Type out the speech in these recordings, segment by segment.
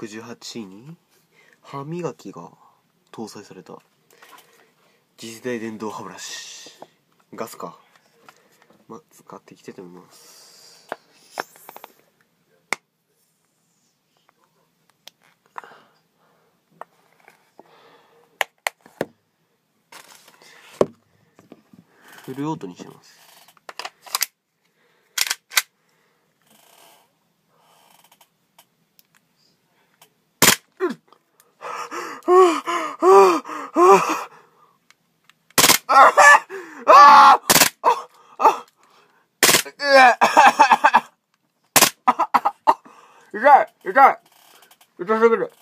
118位に歯磨きが搭載された次世代電動歯ブラシ、ガスか。使っていきたいと思います。フルオートにしてます。痛すぎる。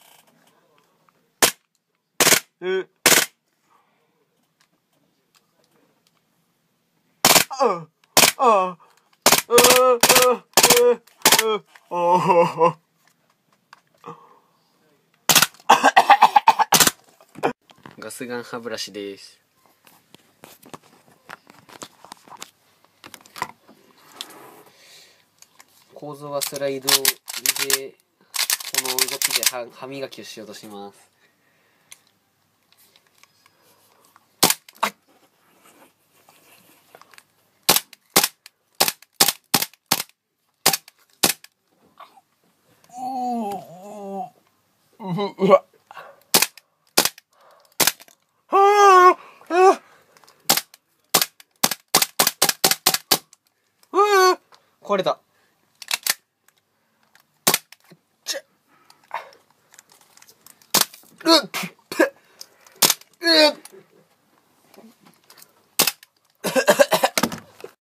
ガスガン歯ブラシです。構造はスライドで、この動きで歯磨きをしようとします。うわ壊れた。